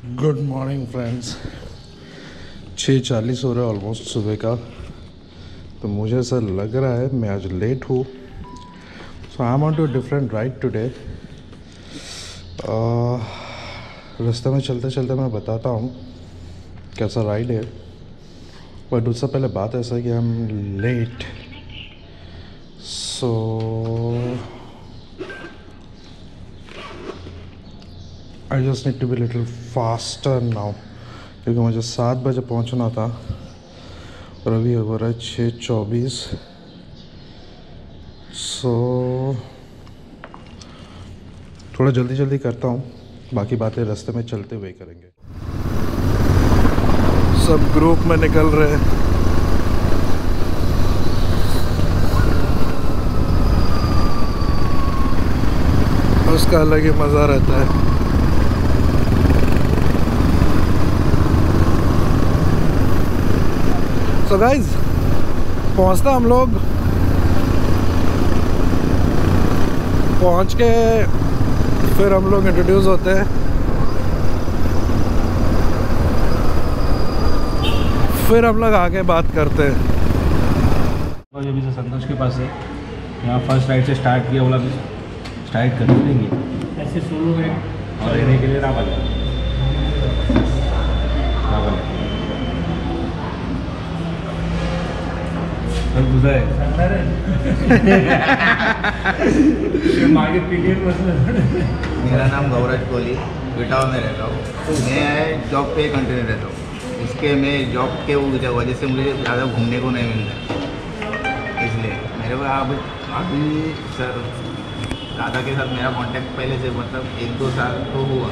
Good morning friends. 6:40 हो रहा है ऑलमोस्ट सुबह का। तो मुझे ऐसा लग रहा है मैं आज लेट हूँ। So I am on two different ride today. रास्ते में चलते चलते मैं बताता हूँ कैसा राइड है, बट उससे पहले बात ऐसा है कि I am late. So I just need to be little faster now, क्योंकि मुझे 7 बजे पहुंचना था और अभी हो रहा है 6:24। सो थोड़ा जल्दी जल्दी करता हूँ, बाकी बातें रास्ते में चलते हुए करेंगे। सब ग्रुप में निकल रहे हैं। उसका अलग ही मज़ा रहता है। तो गाइज पहुंचते हम लोग, पहुंच के फिर हम लोग इंट्रोड्यूस होते हैं, फिर हम लोग आगे बात करते हैं। जो भी संतोष के पास है, यहाँ फर्स्ट राइड से स्टार्ट किया, बोला स्टार्ट कर देंगे ऐसे सोलो में और रहने के लिए रावल मेरा नाम गौरज कोहली, बिटावा में रहता हूँ। मैं जॉब पे कंटिन्यू रहता हूँ, इसके मैं जॉब के वजह से मुझे ज़्यादा घूमने को नहीं मिलता, इसलिए मेरे को अभी सर दादा के साथ मेरा कांटेक्ट पहले से मतलब 1-2 साल तो हुआ।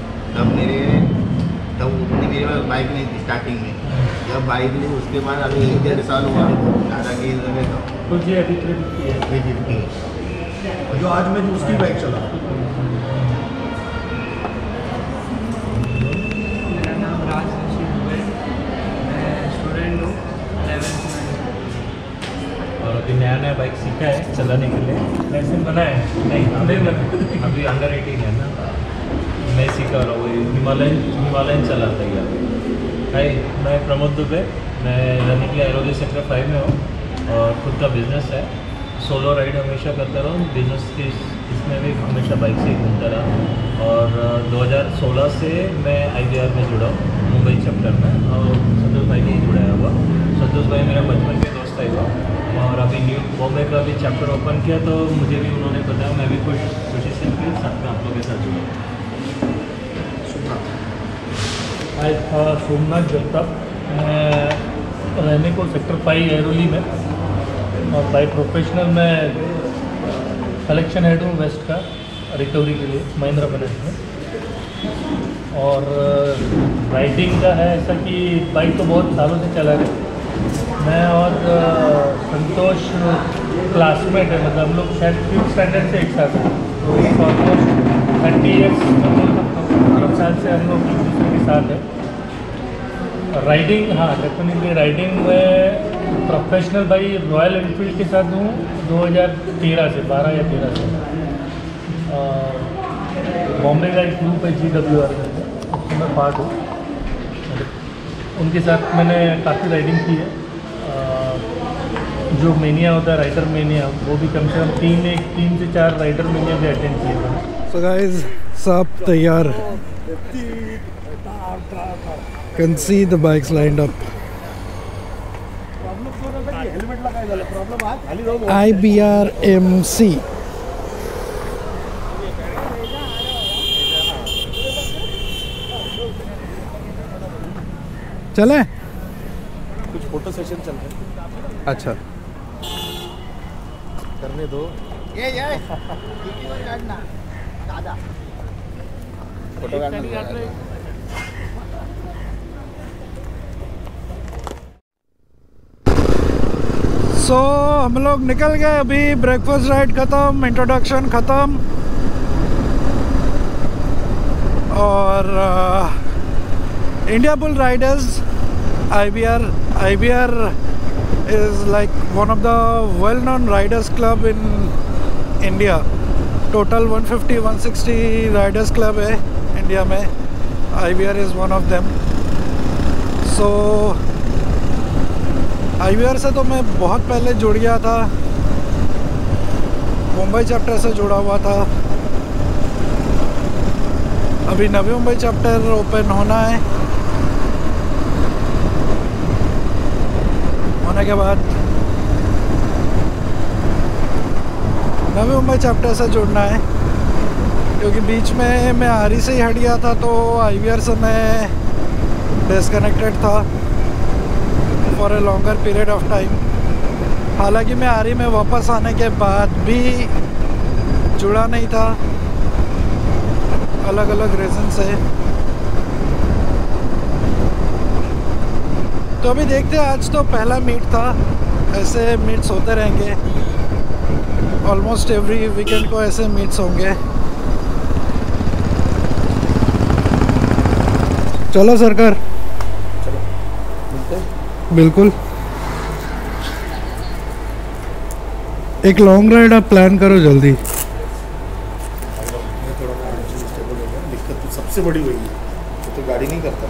तब उतनी मेरे पास बाइक नहीं थी स्टार्टिंग में। जब बाइक ली उसके बाद अभी 1-1.5 साल हुआ दादा की जो आज मैं उसकी बाइक चला। मेरा नाम राज है, मैं स्टूडेंट हूँ 11th में और अभी नया बाइक सीखा है चलाने के लिए। लाइसेंस बना है नहीं अभी अंडर 18 है ना, मैं सीखा रहा हूँ। हिमालयन चलाता है अभी। हाय, मैं प्रमोद दुबे, मैं रहने के लिए एरोली सेक्टर 5 में हूँ और खुद का बिजनेस है। सोलो राइड हमेशा करता रहा हूँ, बिजनेस की इसमें भी हमेशा बाइक से ही घूमता रहा। और 2016 से मैं IBR में जुड़ा हूँ, मुंबई चैप्टर में, और संतोष भाई नहीं जुड़ाया हुआ। संतोष भाई मेरा बचपन के दोस्त है वो, और अभी न्यू बॉम्बे का भी चैप्टर ओपन किया तो मुझे भी उन्होंने बताया, मैं भी कुछ कोशिश की साथ में आप लोगों के साथ जुड़ा। आज था सोमनाथ जगताप, मैं रहने को सेक्टर 5 एरोली में, और बाई प्रोफेशनल मैं कलेक्शन हेड हूँ वेस्ट का रिकवरी के लिए महिंद्रा फाइनेंस में। और राइडिंग का है ऐसा कि बाइक तो बहुत सालों से चला रहे। मैं और संतोष क्लासमेट है, मतलब हम लोग शायद 5th स्टैंडर्ड से एक साथ हैं, तो ऑलमोस्ट 30 ईयर्स में बोल सकता हूँ, 3 साल से हम लोग एक दूसरे के साथ हैं। राइडिंग, हाँ डेफिनेटली राइडिंग में प्रोफेशनल भाई रॉयल एनफील्ड के साथ हूँ 2013 से, 12 या 13 से। बॉम्बे का एक ग्रुप है GWR में, उसमें मैं पार्ट हूँ। उनके साथ मैंने काफ़ी राइडिंग की है। जो मेनिया होता है राइडर मेनिया, वो भी कम से कम 3 से 4 राइडर मेनिया भी अटेंड किए मैंने। सो गाइस सब तैयार, can see the bikes lined up. IBR MC चले, कुछ फोटो सेशन चल रहा है। अच्छा करने दो। ये दादा फोटो सो हम लोग निकल गए। अभी ब्रेकफास्ट राइड ख़त्म, इंट्रोडक्शन ख़त्म, और India bull riders IBR is like one of the well-known riders club in India. Total 150-160 riders club है इंडिया में, IVR is one of them. So IVR से तो मैं बहुत पहले जुड़ गया था, मुंबई चैप्टर से जुड़ा हुआ था। अभी नवी मुंबई चैप्टर ओपन होना है, होने के बाद नवी मुंबई चैप्टर से जुड़ना है, क्योंकि बीच में मैं आरी से ही हट गया था, तो IVR से मैं डिस्कनेक्टेड था for a longer period of time. हालांकि मैं आरी में वापस आने के बाद भी जुड़ा नहीं था, अलग अलग रीज़न से। तो अभी देखते हैं, आज तो पहला मीट था, ऐसे मीट्स होते रहेंगे, ऑलमोस्ट एवरी वीकेंड को ऐसे मीट्स होंगे। चलो सरकार, बिल्कुल एक लॉन्ग राइड आप प्लान करो जल्दी। दिक्कत तो सबसे बड़ी वही है, तो गाड़ी नहीं करता।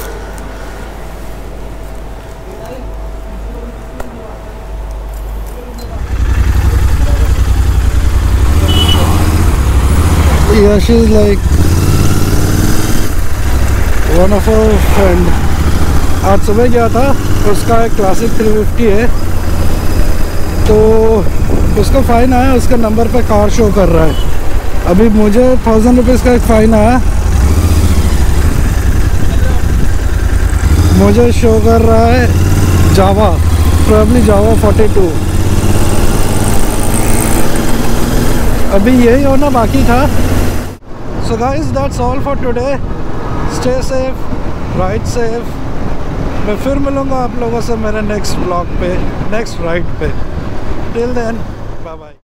Yeah, she's like one of our friend. आज सुबह गया था, उसका एक क्लासिक 350 है, तो उसका फ़ाइन आया, उसके नंबर पे कार शो कर रहा है। अभी मुझे 1000 रुपीज़ का एक फ़ाइन आया, मुझे शो कर रहा है जावा, प्रॉब्ली जावा 42। अभी यही होना बाकी था। So guys, that's all for today. Stay safe, ride safe. मैं फिर मिलूँगा आप लोगों से मेरे नेक्स्ट ब्लॉग पे, नेक्स्ट राइड पे। Till then, bye bye.